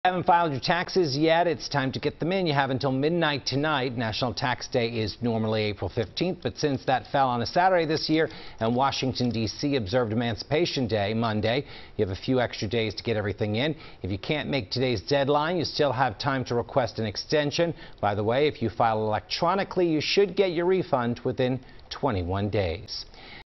Haven't filed your taxes yet, it's time to get them in. You have until midnight tonight. National Tax Day is normally April 15th, but since that fell on a Saturday this year and Washington, D.C. observed Emancipation Day Monday, you have a few extra days to get everything in. If you can't make today's deadline, you still have time to request an extension. By the way, if you file electronically, you should get your refund within 21 days.